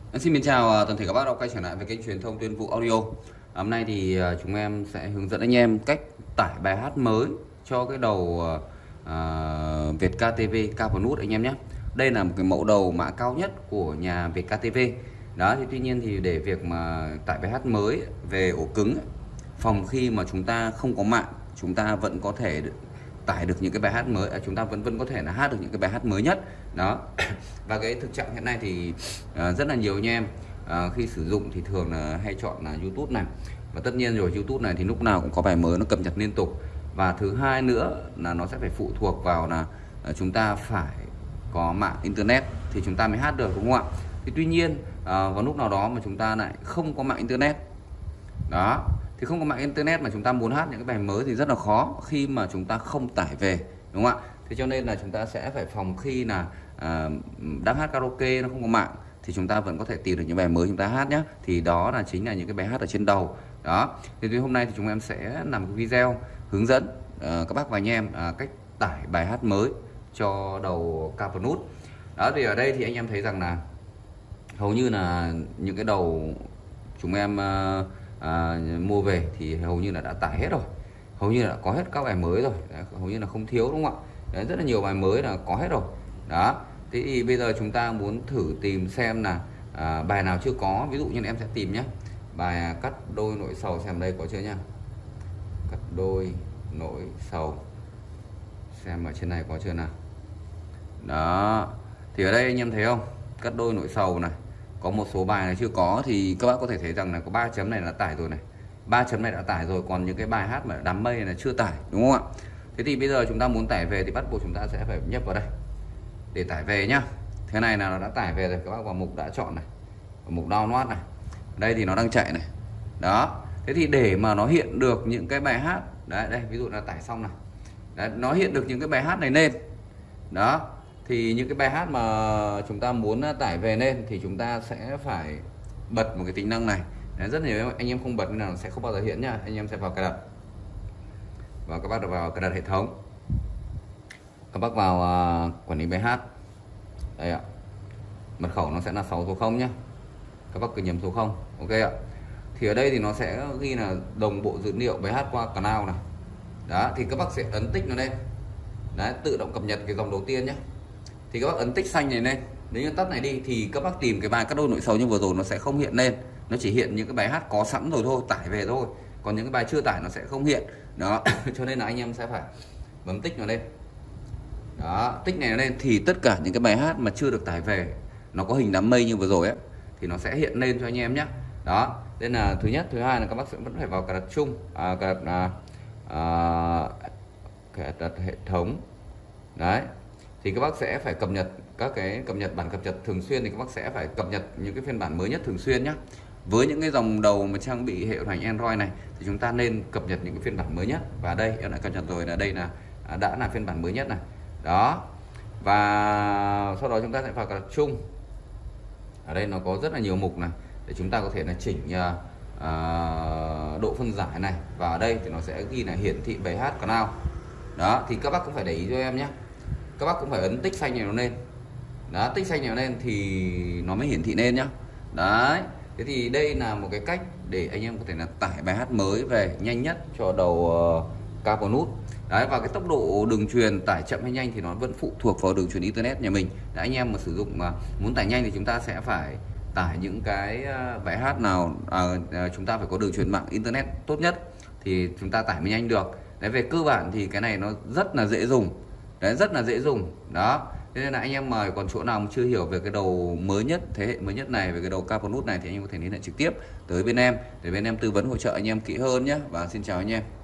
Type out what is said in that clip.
Xin chào toàn thể các bác đã quay trở lại với kênh truyền thông Tuyên Vụ Audio. Hôm nay thì chúng em sẽ hướng dẫn anh em cách tải bài hát mới cho cái đầu Việt KTV Caponut anh em nhé. Đây là một cái mẫu đầu mã cao nhất của nhà Việt KTV. Đó thì tuy nhiên thì để việc mà tải bài hát mới về ổ cứng phòng khi mà chúng ta không có mạng, chúng ta vẫn có thể tải được những cái bài hát mới, chúng ta vẫn có thể là hát được những cái bài hát mới nhất đó. Và cái thực trạng hiện nay thì rất là nhiều anh em khi sử dụng thì thường là hay chọn là YouTube này, và tất nhiên rồi YouTube này thì lúc nào cũng có bài mới nó cập nhật liên tục. Và thứ hai nữa là nó sẽ phải phụ thuộc vào là chúng ta phải có mạng internet thì chúng ta mới hát được, đúng không ạ? Thì tuy nhiên vào lúc nào đó mà chúng ta lại không có mạng internet đó, thì không có mạng internet mà chúng ta muốn hát những cái bài mới thì rất là khó khi mà chúng ta không tải về, đúng không ạ? Thế cho nên là chúng ta sẽ phải phòng khi là đang hát karaoke nó không có mạng thì chúng ta vẫn có thể tìm được những bài mới chúng ta hát nhé. Thì đó là chính là những cái bài hát ở trên đầu đó. Thì hôm nay thì chúng em sẽ làm một video hướng dẫn các bác và anh em cách tải bài hát mới cho đầu Caponut đó. Thì ở đây thì anh em thấy rằng là hầu như là những cái đầu chúng em mua về thì hầu như là đã tải hết rồi, hầu như là đã có hết các bài mới rồi. Đấy, hầu như là không thiếu, đúng không ạ? Đấy, rất là nhiều bài mới là có hết rồi đó. Thế thì bây giờ chúng ta muốn thử tìm xem là bài nào chưa có. Ví dụ như em sẽ tìm nhé, bài cắt đôi nỗi sầu, xem đây có chưa nhá. Cắt đôi nỗi sầu, xem ở trên này có chưa nào. Đó thì ở đây anh em thấy không, cắt đôi nỗi sầu này, có một số bài này chưa có thì các bác có thể thấy rằng là có 3 chấm này là tải rồi này, 3 chấm này đã tải rồi, còn những cái bài hát mà đám mây là chưa tải, đúng không ạ? Thế thì bây giờ chúng ta muốn tải về thì bắt buộc chúng ta sẽ phải nhấp vào đây để tải về nhá. Thế này là nó đã tải về rồi, các bác vào mục đã chọn này, vào mục download này, đây thì nó đang chạy này đó. Thế thì để mà nó hiện được những cái bài hát đấy, đây ví dụ là tải xong này đấy, nó hiện được những cái bài hát này lên đó, thì những cái bài hát mà chúng ta muốn tải về lên thì chúng ta sẽ phải bật một cái tính năng này. Đấy, rất nhiều anh em không bật nên là nó sẽ không bao giờ hiện nhá. Anh em sẽ vào cài đặt, và các bác vào cài đặt hệ thống, các bác vào quản lý bài hát đây ạ, mật khẩu nó sẽ là 6 số 0 nhé, các bác cứ nhầm số 0, ok ạ. Thì ở đây thì nó sẽ ghi là đồng bộ dữ liệu bài hát qua canal này đó, thì các bác sẽ ấn tích nó lên đấy, tự động cập nhật cái dòng đầu tiên nhé. Thì các bác ấn tích xanh này lên, nếu như tắt này đi thì các bác tìm cái bài cắt đôi nỗi sầu như vừa rồi nó sẽ không hiện lên, nó chỉ hiện những cái bài hát có sẵn rồi thôi, tải về thôi, còn những cái bài chưa tải nó sẽ không hiện đó. Cho nên là anh em sẽ phải bấm tích nó lên đó, tích này lên thì tất cả những cái bài hát mà chưa được tải về, nó có hình đám mây như vừa rồi ấy, thì nó sẽ hiện lên cho anh em nhé đó. Nên là thứ nhất, thứ hai là các bác sẽ vẫn phải vào cài đặt chung, cài đặt hệ thống đấy, thì các bác sẽ phải cập nhật các cái bản cập nhật thường xuyên, thì các bác sẽ phải cập nhật những cái phiên bản mới nhất thường xuyên nhé. Với những cái dòng đầu mà trang bị hệ điều hành Android này thì chúng ta nên cập nhật những cái phiên bản mới nhất, và đây em đã cập nhật rồi, là đây là đã là phiên bản mới nhất này đó. Và sau đó chúng ta sẽ vào cài đặt chung. Ở đây nó có rất là nhiều mục này để chúng ta có thể là chỉnh độ phân giải này, và ở đây thì nó sẽ ghi là hiển thị bài hát canal đó. Thì các bác cũng phải để ý cho em nhé, các bác cũng phải ấn tích xanh này nó lên đó, tích xanh này nó lên thì nó mới hiển thị lên nhá đấy. Thế thì đây là một cái cách để anh em có thể là tải bài hát mới về nhanh nhất cho đầu Caponut đấy. Và cái tốc độ đường truyền tải chậm hay nhanh thì nó vẫn phụ thuộc vào đường truyền internet nhà mình đấy. Anh em mà sử dụng mà muốn tải nhanh thì chúng ta sẽ phải tải những cái bài hát nào chúng ta phải có đường truyền mạng internet tốt nhất thì chúng ta tải mới nhanh được đấy. Về cơ bản thì cái này nó rất là dễ dùng đấy, rất là dễ dùng đó. Thế nên là anh em mời, còn chỗ nào mà chưa hiểu về cái đầu mới nhất, thế hệ mới nhất này, về cái đầu Caponut này thì anh em có thể liên hệ trực tiếp tới bên em để bên em tư vấn hỗ trợ anh em kỹ hơn nhé. Và xin chào anh em.